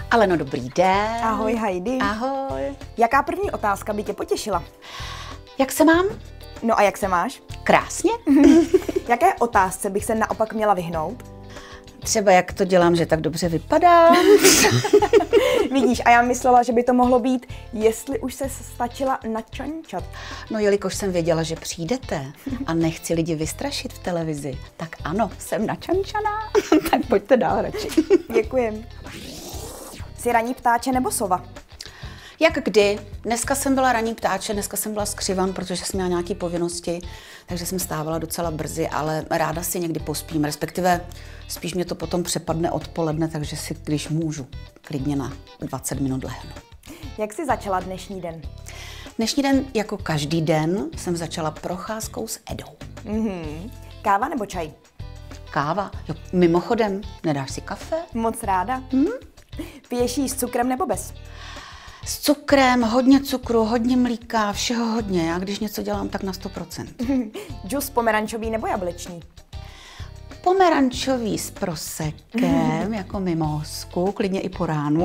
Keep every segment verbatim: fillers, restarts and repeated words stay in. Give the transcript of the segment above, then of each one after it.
Aleno, dobrý den. Ahoj Heidi. Ahoj. Jaká první otázka by tě potěšila? Jak se mám? No a jak se máš? Krásně. Jaké otázce bych se naopak měla vyhnout? Třeba jak to dělám, že tak dobře vypadá. Vidíš, a já myslela, že by to mohlo být, jestli už se stačila načančat. No jelikož jsem věděla, že přijdete a nechci lidi vystrašit v televizi, tak ano, jsem načančaná. Tak pojďte dál radši. Děkujem. Jsi ranní ptáče nebo sova? Jak kdy? Dneska jsem byla ranní ptáče, dneska jsem byla skřivan, protože jsem měla nějaké povinnosti, takže jsem stávala docela brzy, ale ráda si někdy pospím, respektive spíš mě to potom přepadne odpoledne, takže si, když můžu, klidně na dvacet minut lehnu. Jak jsi začala dnešní den? Dnešní den, jako každý den, jsem začala procházkou s Edou. Mhm. Káva nebo čaj? Káva? Jo, mimochodem, nedáš si kafe? Moc ráda. Hm? Piješ jí s cukrem nebo bez? S cukrem, hodně cukru, hodně mlíka, všeho hodně. Já když něco dělám, tak na sto procent. Džus pomerančový nebo jablečný? Pomerančový s prosekem, jako mimózku, klidně i po ránu.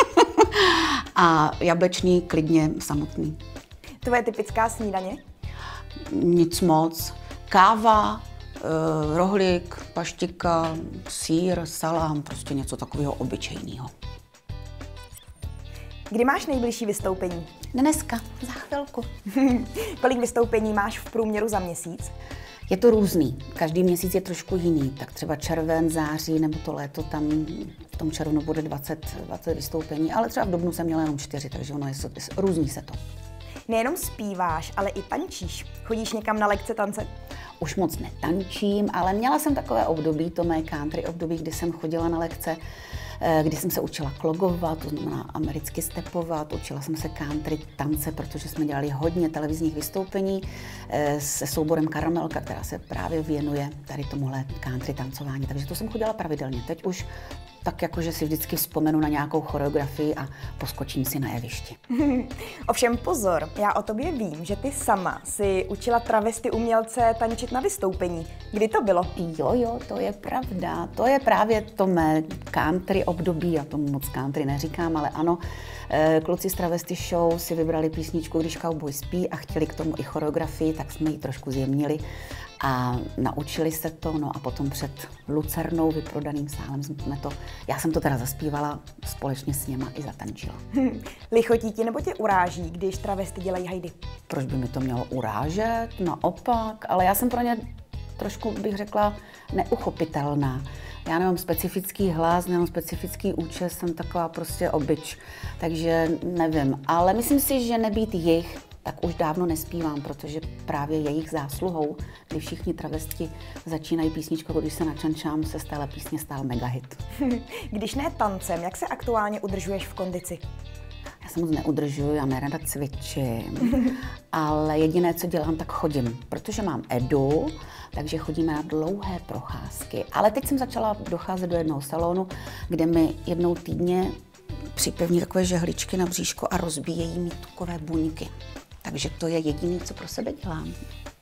A jablečný klidně samotný. Tvoje typická snídaně? Nic moc. Káva, eh, rohlík, paštika, sýr, salám, prostě něco takového obyčejného. Kdy máš nejbližší vystoupení? Dneska, za chvilku. Kolik vystoupení máš v průměru za měsíc? Je to různý. Každý měsíc je trošku jiný. Tak třeba červen, září nebo to léto, tam v tom červnu bude dvacet, dvacet vystoupení, ale třeba v dubnu jsem měla jenom čtyři, takže ono je, různí se to. Nejenom zpíváš, ale i tančíš. Chodíš někam na lekce tance? Už moc netančím, ale měla jsem takové období, to mé country období, kdy jsem chodila na lekce, kdy jsem se učila klogovat, to znamená americky stepovat, učila jsem se country tance, protože jsme dělali hodně televizních vystoupení se souborem Karamelka, která se právě věnuje tady tomuhle country tancování, takže to jsem chodila pravidelně. Teď už tak jakože si vždycky vzpomenu na nějakou choreografii a poskočím si na jevišti. Ovšem pozor, já o tobě vím, že ty sama si učila travesty umělce tančit na vystoupení. Kdy to bylo? Jo, jo, to je pravda. To je právě to mé country období, já tomu moc country neříkám, ale ano, kluci z Travesty Show si vybrali písničku Když cowboy spí a chtěli k tomu i choreografii, tak jsme ji trošku zjemnili a naučili se to, no a potom před Lucernou, vyprodaným sálem jsme to, já jsem to teda zaspívala, společně s něma i zatančila. Hm. Lichotí ti nebo tě uráží, když travesty dělají Heidi? Proč by mi to mělo urážet? Naopak, ale já jsem pro ně trošku, bych řekla, neuchopitelná. Já nemám specifický hlas, nemám specifický účes, jsem taková prostě obyč, takže nevím. Ale myslím si, že nebýt jich, tak už dávno nespívám, protože právě jejich zásluhou, když všichni travesti začínají písničkou, když se načančám, se z téhle písně stál megahit. Když ne tancem, jak se aktuálně udržuješ v kondici? Já se moc neudržuju, já nerada cvičím, ale jediné, co dělám, tak chodím, protože mám Edu, takže chodíme na dlouhé procházky. Ale teď jsem začala docházet do jednoho salonu, kde mi jednou týdně připevní takové žehličky na bříško a rozbíjejí mi tukové buňky. Takže to je jediné, co pro sebe dělám.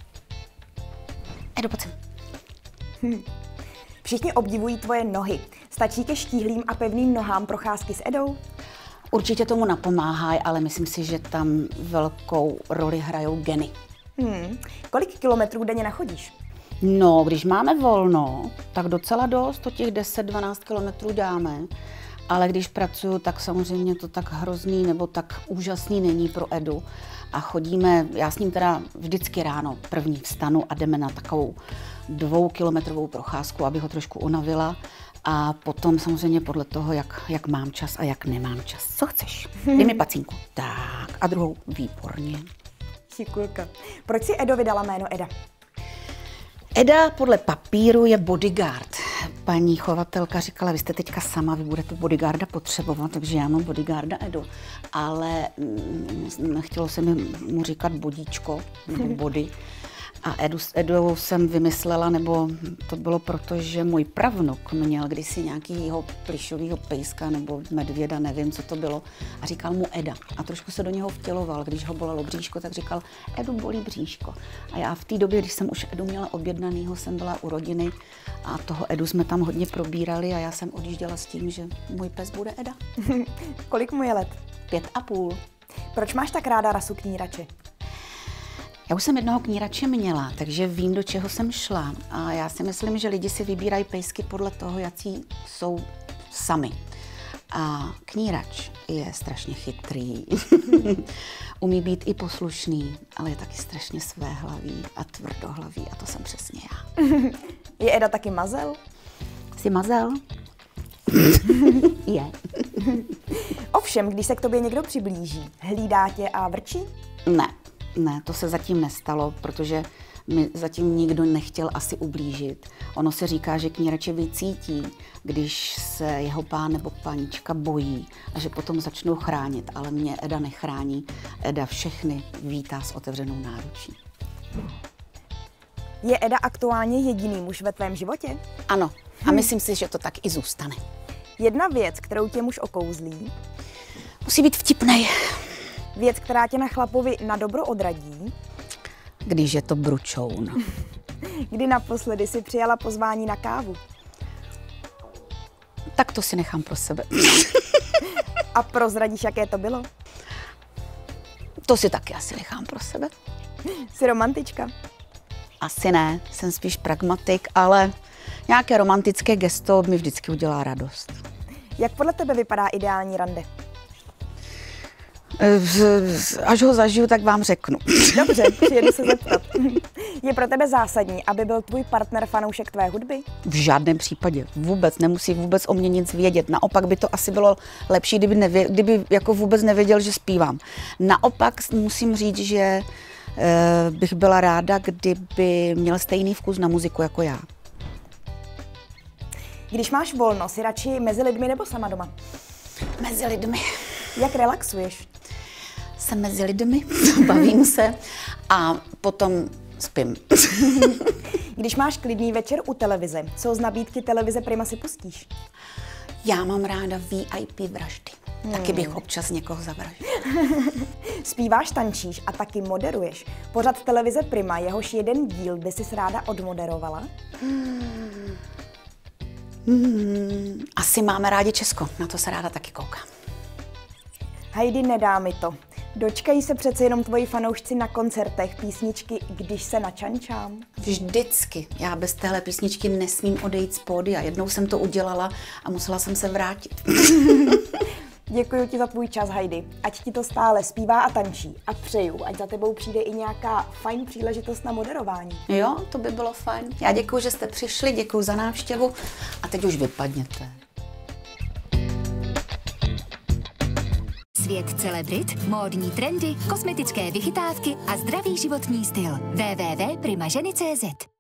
Edo, pojď sem. Hm. Všichni obdivují tvoje nohy. Stačí ke štíhlým a pevným nohám procházky s Edou? Určitě tomu napomáhají, ale myslím si, že tam velkou roli hrajou geny. Hmm. Kolik kilometrů denně nachodíš? No, když máme volno, tak docela dost, to těch deset dvanáct kilometrů dáme. Ale když pracuju, tak samozřejmě to tak hrozný nebo tak úžasný není pro Edu. A chodíme, já s ním teda vždycky ráno první vstanu a jdeme na takovou dvoukilometrovou procházku, abych ho trošku unavila. A potom samozřejmě podle toho, jak, jak mám čas a jak nemám čas. Co chceš? Dej mi pacínku. Tak, a druhou výborně. Šikulka. Proč si Edo vydala jméno Eda? Eda podle papíru je bodyguard. Paní chovatelka říkala, vy jste teďka sama, vy budete bodyguarda potřebovat, takže já mám bodyguarda Edu. Ale nechtělo se mi mu říkat bodíčko, nebo body. A Edu, Edu jsem vymyslela, nebo to bylo proto, že můj pravnuk měl kdysi nějakýho plišovýho pejska nebo medvěda, nevím, co to bylo, a říkal mu Eda. A trošku se do něho vtěloval, když ho bolelo bříško, tak říkal, Edu bolí bříško. A já v té době, když jsem už Edu měla objednanýho, jsem byla u rodiny a toho Edu jsme tam hodně probírali a já jsem odjížděla s tím, že můj pes bude Eda. Kolik mu je let? Pět a půl. Proč máš tak ráda rasu knírače? Já už jsem jednoho knírače měla, takže vím, do čeho jsem šla. A já si myslím, že lidi si vybírají pejsky podle toho, jací jsou sami. A knírač je strašně chytrý. Umí být i poslušný, ale je taky strašně svéhlavý a tvrdohlavý. A to jsem přesně já. Je Eda taky mazel? Jsi mazel? Je. Ovšem, když se k tobě někdo přiblíží, hlídá tě a vrčí? Ne, ne, to se zatím nestalo, protože mi zatím nikdo nechtěl asi ublížit. Ono se říká, že knírače vycítí, když se jeho pán nebo panička bojí a že potom začnou chránit, ale mě Eda nechrání. Eda všechny vítá s otevřenou náručí. Je Eda aktuálně jediný muž ve tvém životě? Ano, a myslím si, že to tak i zůstane. Jedna věc, kterou tě muž okouzlí? Musí být vtipnej. Věc, která tě na chlapovi na dobro odradí? Když je to bručoun. Kdy naposledy si přijala pozvání na kávu? Tak to si nechám pro sebe. A prozradíš, jaké to bylo? To si taky asi nechám pro sebe. Jsi romantička? Asi ne, jsem spíš pragmatik, ale nějaké romantické gesto mi vždycky udělá radost. Jak podle tebe vypadá ideální rande? Až ho zažiju, tak vám řeknu. Dobře, přijedu se zeptat. Je pro tebe zásadní, aby byl tvůj partner fanoušek tvé hudby? V žádném případě. Vůbec. Nemusí vůbec o mě nic vědět. Naopak by to asi bylo lepší, kdyby, nevě, kdyby jako vůbec nevěděl, že zpívám. Naopak musím říct, že e, bych byla ráda, kdyby měl stejný vkus na muziku jako já. Když máš volno, jsi radši mezi lidmi nebo sama doma? Mezi lidmi. Jak relaxuješ? Jsem mezi lidmi, bavím se a potom spím. Když máš klidný večer u televize, co z nabídky televize Prima si pustíš? Já mám ráda V I P vraždy. Hmm. Taky bych občas někoho zavraždila. Zpíváš, tančíš a taky moderuješ. Pořad televize Prima, jehož jeden díl by si ráda odmoderovala? Hmm. Hmm. Asi máme rádi Česko, na to se ráda taky koukám. Heidi, nedá mi to. Dočkají se přece jenom tvoji fanoušci na koncertech písničky Když se načančám? Vždycky. Já bez téhle písničky nesmím odejít z pódia. Jednou jsem to udělala a musela jsem se vrátit. Děkuji ti za tvůj čas, Heidi. Ať ti to stále zpívá a tančí. A přeju, ať za tebou přijde i nějaká fajn příležitost na moderování. Jo, to by bylo fajn. Já děkuji, že jste přišli, děkuji za návštěvu a teď už vypadněte. Svět celebrit, módní trendy, kosmetické vychytávky a zdravý životní styl. w w w tečka prima ženy tečka cé zet